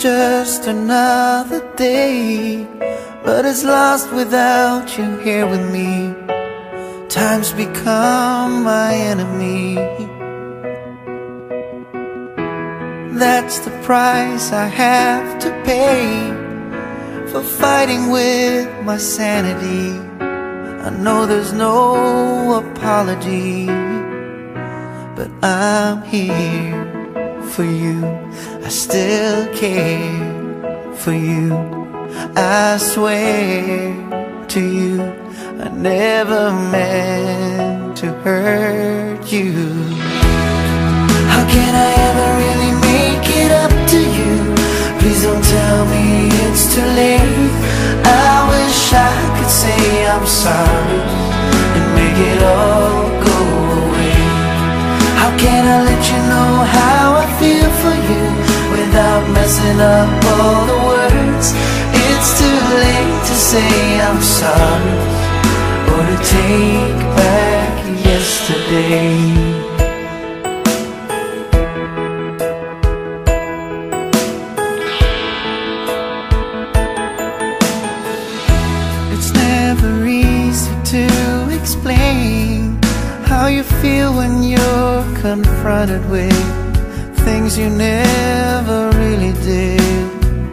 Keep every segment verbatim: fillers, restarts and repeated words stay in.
just another day, but it's lost without you here with me. Time's become my enemy. That's the price I have to pay for fighting with my sanity. I know there's no apology, but I'm here for you. I still care for you. I swear to you, I never meant to hurt you. How can I ever really make it up to you? Please don't tell me it's too late. I wish I could say I'm sorry and make it all go away. How can I let you know how I feel for you without messing up all the words? It's too late to say I'm sorry or to take back yesterday. To explain how you feel when you're confronted with things you never really did.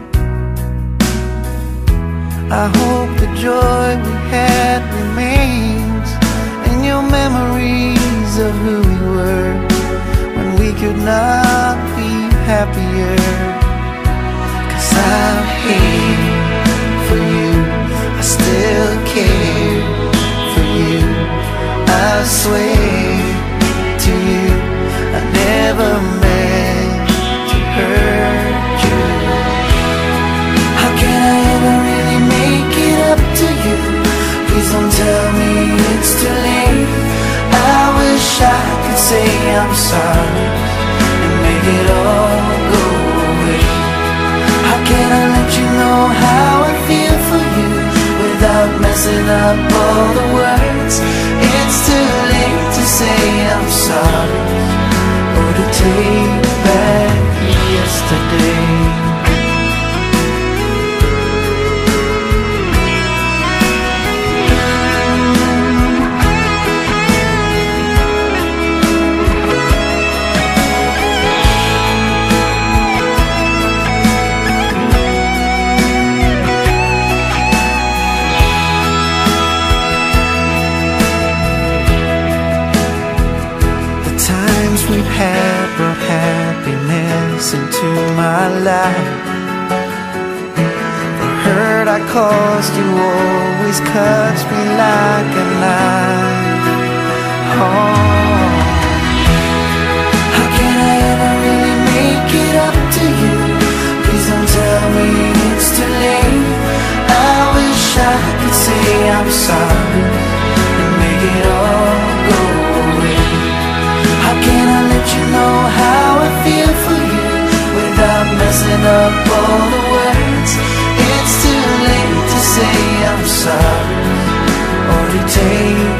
I hope the joy we had remains in your memories of who we were when we could not be happier. 'Cause I'm here for you, I still care for you. I swear to you, I never meant to hurt you. How can I ever really make it up to you? Please don't tell me it's too late. I wish I could say I'm sorry and make it all go away. How can I let you know how I feel for you without messing up all the words? It's too late to say I'm sorry or to take back yesterday. We've had brought happiness into my life. The hurt I caused you always cuts me like a knife. Oh, how can I ever really make it up to you? Please don't tell me it's too late. I wish I could say I'm sorry and make it all go away. How can I let you know how I feel for you without messing up all the words? It's too late to say I'm sorry or to take